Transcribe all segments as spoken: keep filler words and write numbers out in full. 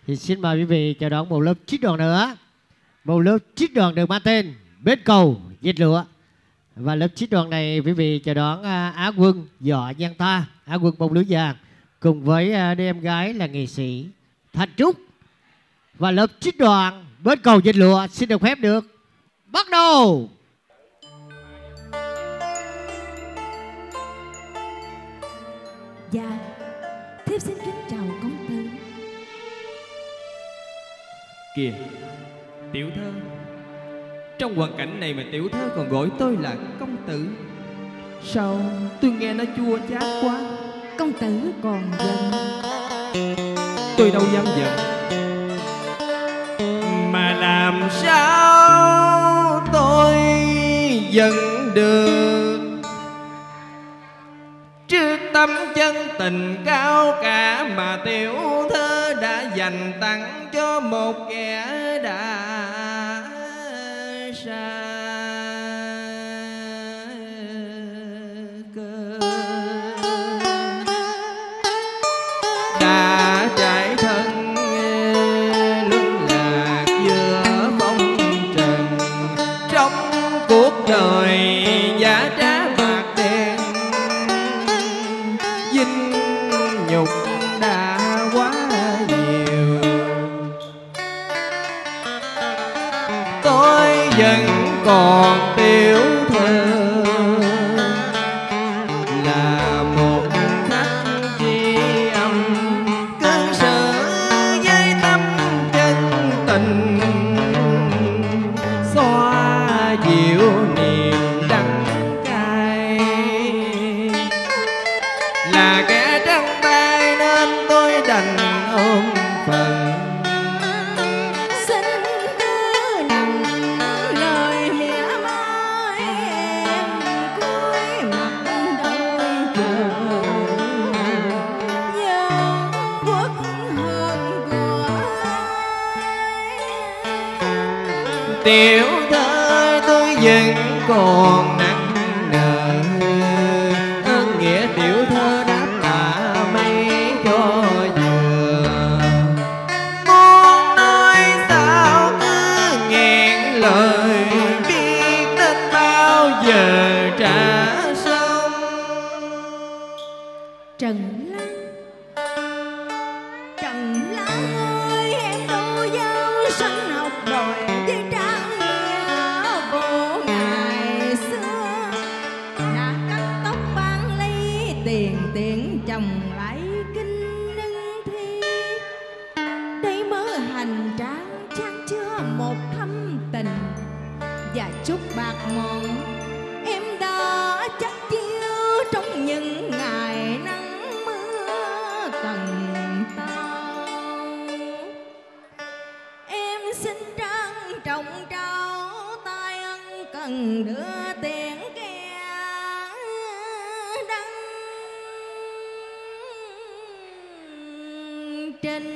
Thì xin mời quý vị chào đón một lớp trích đoàn nữa. Một lớp trích đoàn được mang tên Bến Cầu Dệt Lụa. Và lớp trích đoàn này quý vị chào đón Á quân Võ Văn Tha, Á quân bông lưới vàng, cùng với đứa em gái là nghệ sĩ Thanh Trúc. Và lớp trích đoàn Bến Cầu Dệt Lụa xin được phép được bắt đầu. Dạ, thiếp xin kính chào công tử. Kìa, tiểu thơ, trong hoàn cảnh này mà tiểu thơ còn gọi tôi là công tử, sao tôi nghe nó chua chát quá. Công tử còn giận? Tôi đâu dám giận, mà làm sao tôi giận được trước tấm chân tình cao cả mà tiểu thơ đã dành tặng cho một kẻ đã xa cơ, đã trải thân luân lạc giữa phong trần, trong cuộc đời giả trá bạc đen, vinh nhục đã quá nhiều. Tôi vẫn còn tiểu thơ là một khách tri âm, cư xử với tâm chân tình, xoa dịu niềm đắng cay. Là kẻ trắng tay nên tôi đành ôm phần, Xin cứ nằm lời mỉa mai em cuối mặt đôi chờ, nhớ quốc hận của ai. tiểu thơ tôi vẫn còn nặng nợ, ơn nghĩa tiểu thơ đáp tạ mấy cho vừa. Muốn nói sao cứ nghẹn lời, biết đến bao giờ trả xong. Trần Lan, Trần Lan ơi, em tu giáo sinh học đòi với trang nghĩa vô ngày xưa, đã cắt tóc ban ly tiền tiền chồng lại kinh nâng thi. Đây mới hành trang trang chứa một thâm tình, và chút bạc mòn em đã chắc chiêu trong những ngày nắng mưa tầng tao. Em xin trang trọng trao tay ân cần đưa tiền kẻ đăng trên.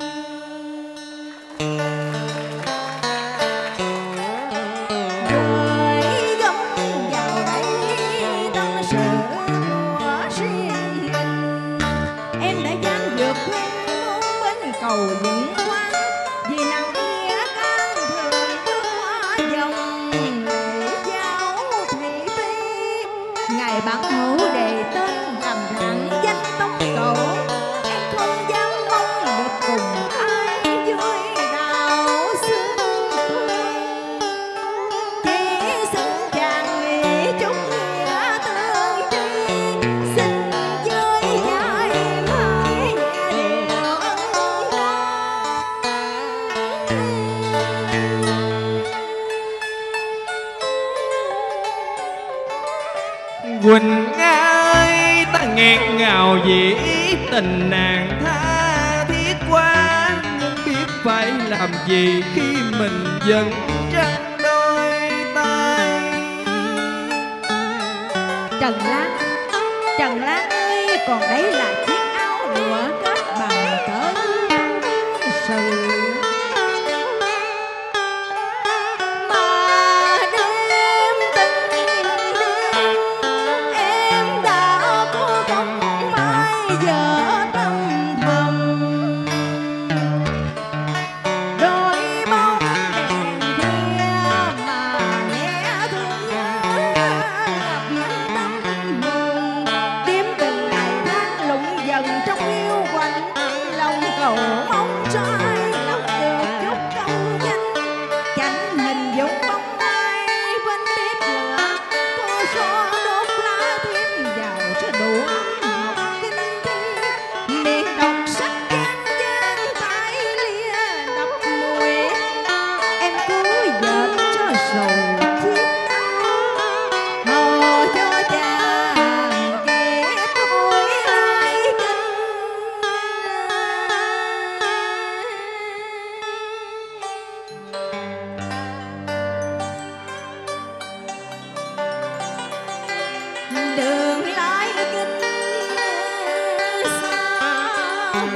Rồi gấm vào đây tâm sự của riêng mình, em đã dám vượt lên muốn bên cầu những quan, vì nặng nghĩa can thường bước qua dòng lệ giáo thị phi. Ngài bản hữu đề tên làm rạng danh tông tổ, em không dám mong được cùng ai vui đào xương quê. Chỉ xin chàng nghĩ chút nghĩa tương tri, xin với gia em hãy nghe điều ân oán. Quỳnh ơi, ta nghẹn ngào vì tình nàng tha thiết quá, nhưng biết phải làm gì khi mình vẫn trắng đôi tay. Trần Lan, Trần Lan ơi, còn đấy là chiếc áo lụa kết bằng cỡ sự, mà đêm tình đêm em đã có công mai giờ tâm thầm.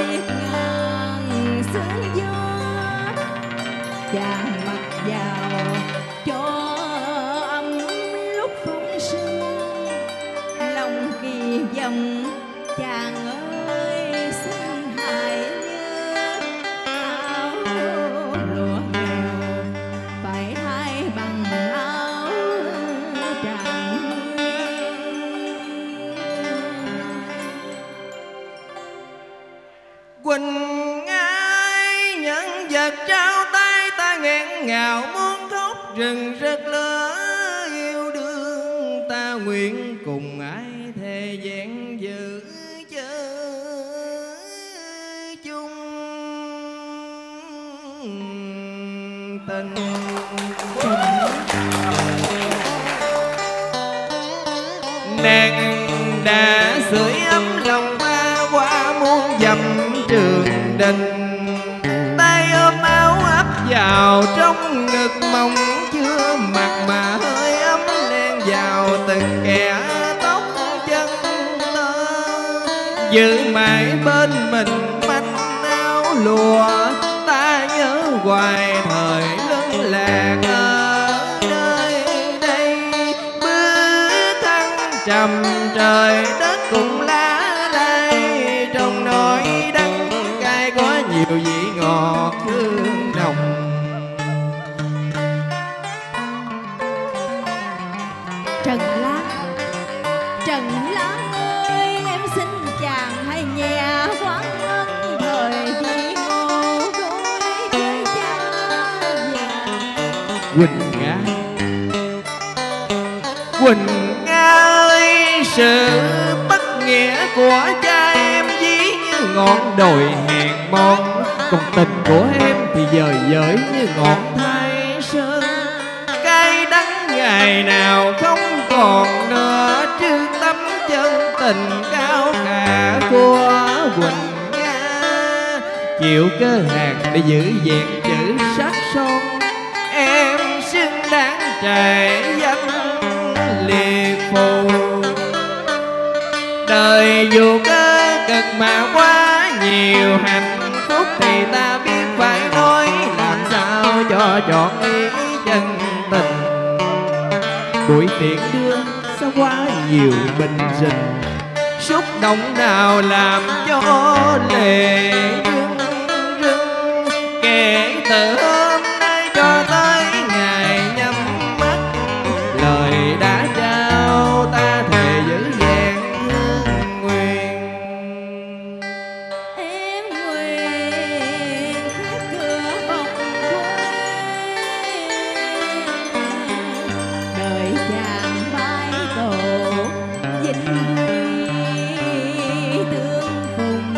biết ngàn sương gió, chàng mặc vào cho ấm lúc phong sương, lòng kỳ vọng chàng ơi xin hãy nhớ áo lụa nghèo phải thay bằng áo tràng Quỳnh ai nhận vật trao tay, ta nghẹn ngào muốn khóc rừng rực lửa yêu đương. Ta nguyện cùng ai thề vẹn giữ chớ chung tình. Nàng đã sưởi ấm lòng ta qua muôn dặm trường đình, tay ôm áo ấp vào trong ngực mong chưa mặt mà hơi ấm len vào từng kẻ tóc chân tơ, giữ mãi bên mình manh áo lụa. Ta nhớ hoài thời lưng lạc ở nơi đây, bước thăng trầm trời đất cùng lá lay, trong nỗi đắng cay có nhiều vị ngọt hương nồng. Trần Lan, Trần Lan ơi, em xin chàng hãy nhẹ quán ân thời vị ngô đôi với cha già. Quỳnh Nga, Quỳnh Nga ơi, sự bất nghĩa của cha em ví như ngọn đồi hèn mòn, còn tình của em thì dời dởi như ngọn thái sơn. Cay đắng ngày nào không còn nữa, trước tấm chân tình cao cả của Quỳnh Nga. Chịu cơ hàn để giữ vẹn chữ sắc son, em xứng đáng trải danh liệt phù. Đời dù có cực mà quá nhiều hạnh phúc, thì ta biết phải nói làm sao cho trọn ý chân tình. Buổi tiệc đưa sao quá nhiều bình rình, xúc động nào làm cho lệ rưng rưng. Kể từ hôm nay cho tới ngày nhắm mắt, lời đã trao ta thề giữ vẹn hương nguyên. Em nguyện khép cửa vòng quê, đời chàng mãi tổ vinh quy tương phùng.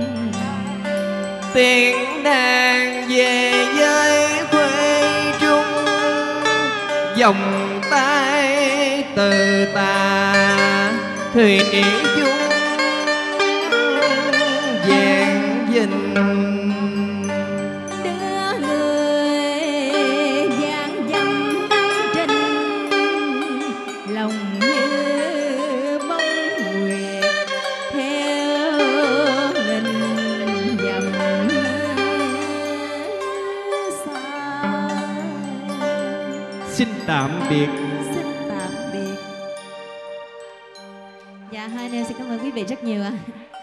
Tiếng đàn về với quê trung, vòng tay từ tà thuyền chung vẹn vinh. Đưa người vàng dặm trên lòng như bóng nguyệt theo nghìn dặm xa. Xin tạm biệt. Xin tạm biệt. Dạ, hai anh em xin cảm ơn quý vị rất nhiều ạ.